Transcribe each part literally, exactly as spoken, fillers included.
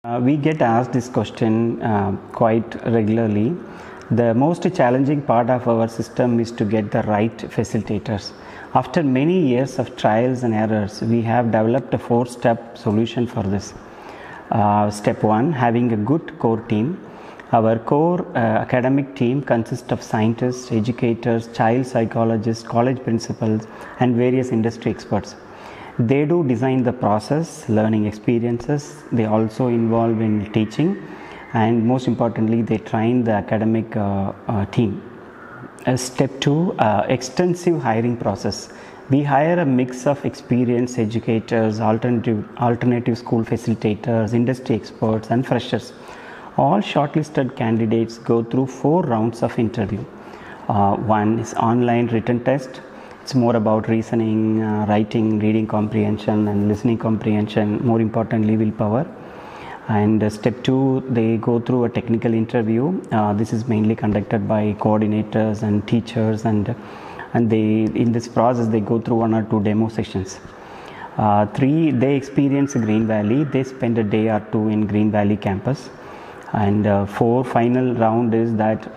Uh, we get asked this question uh, quite regularly. The most challenging part of our system is to get the right facilitators. After many years of trials and errors, we have developed a four-step solution for this. Uh, step one, having a good core team. Our core uh, academic team consists of scientists, educators, child psychologists, college principals, and various industry experts. They do design the process, learning experiences. They also involve in teaching, and most importantly, they train the academic uh, uh, team. Uh, step two, uh, extensive hiring process. We hire a mix of experienced educators, alternative, alternative school facilitators, industry experts, and freshers. All shortlisted candidates go through four rounds of interview. Uh, one is online written test. It's more about reasoning, uh, writing, reading comprehension, and listening comprehension. More importantly, willpower. And uh, step two, they go through a technical interview. Uh, this is mainly conducted by coordinators and teachers, and and they in this process they go through one or two demo sessions. Uh, three, they experience Green Valley. They spend a day or two in Green Valley campus. And uh, four, final round is that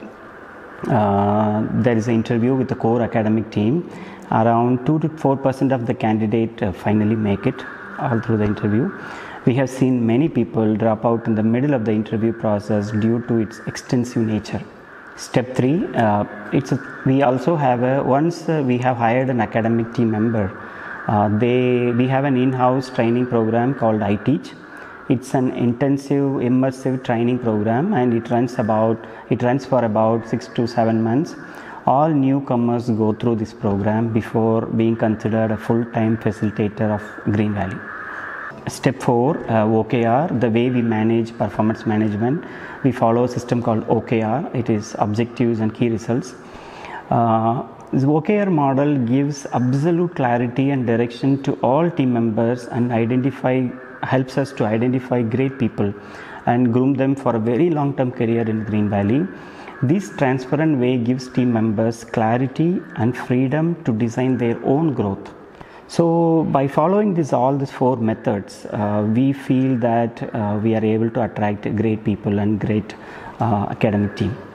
uh, there is an interview with the core academic team. Around two to four percent of the candidate uh, finally make it all through the interview. We have seen many people drop out in the middle of the interview process due to its extensive nature. Step three, uh, it's a, we also have a, once uh, we have hired an academic team member, uh, they we have an in-house training program called iTeach. It's an intensive, immersive training program, and it runs about it runs for about six to seven months. All newcomers go through this program before being considered a full-time facilitator of Green Valley. Step four, uh, O K R, the way we manage performance management. We follow a system called O K R. It is objectives and key results. Uh, this O K R model gives absolute clarity and direction to all team members and identify helps us to identify great people and groom them for a very long-term career in Green Valley. This transparent way gives team members clarity and freedom to design their own growth. So by following this all these four methods, uh, we feel that uh, we are able to attract great people and great uh, academic team.